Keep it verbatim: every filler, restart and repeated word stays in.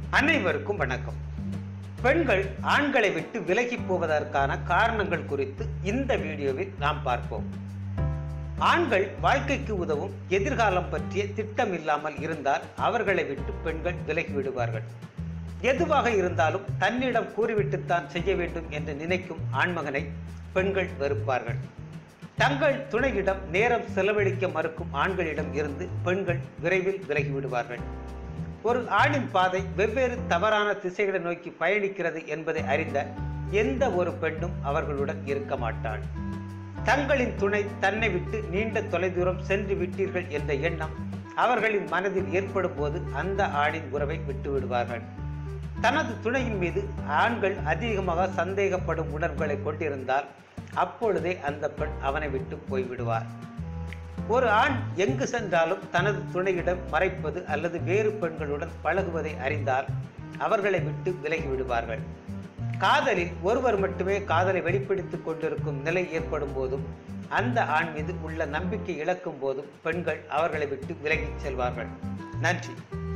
அனைவருக்கும் வணக்கம். பெண்கள் ஆண்களை விட்டு விலகி போவதற்கான காரணங்கள் குறித்து இந்த வீடியோவில் நாம் பார்ப்போம். ஆண்கள் வாழ்க்கைக்கு உதவும் எதிர்காலம் பற்றிய திட்டம் இல்லாமல் இருந்தால் அவர்களை விட்டு பெண்கள் விலகி விடுவார்கள். எதுவாக இருந்தாலும் தன்னிடம் கூறிவிட்டுத்தான் செய்ய வேண்டும் என்று நினைக்கும் ஆண்மகனை பெண்கள் வெறுப்பார்கள். தங்கள் துணையிடம் நேரம் செலவழிக்க மறுக்கும் ஆண்களிடம் இருந்து பெண்கள் விரைவில் விலகி விடுவார்கள். ஒரு ஆணின் பாதை வெவ்வேறு தவறான திசைகளை நோக்கி பயணிக்கிறது என்பதை அறிந்த எந்த ஒரு பெண்ணும் அவர்களுடன் இருக்க மாட்டாள். தங்களின் துணை தன்னை விட்டு நீண்ட தொலைதூரம் சென்று விட்டீர்கள் என்ற எண்ணம் அவர்களின் மனதில் ஏற்படும் போது அந்த ஆணின் உறவை விட்டு விடுவார்கள். தனது துணையின் மீது ஆண்கள் அதிகமாக சந்தேகப்படும் உணர்வுகளை கொண்டிருந்தால் அப்பொழுதே அந்த பெண் அவனை விட்டு போய்விடுவார். ஒரு ஆண் எங்கு சென்றாலும் தனது துணையிடம் மறைப்பது அல்லது வேறு பெண்களுடன் பழகுவதை அறிந்தால் அவர்களை விட்டு விலகி விடுவார்கள். காதலில் ஒருவர் மட்டுமே காதலை வெளிப்படுத்திக் கொண்டிருக்கும் நிலை ஏற்படும் போதும் அந்த ஆண் மீது உள்ள நம்பிக்கை இழக்கும் போதும் பெண்கள் அவர்களை விட்டு விலகிச் செல்வார்கள். நன்றி.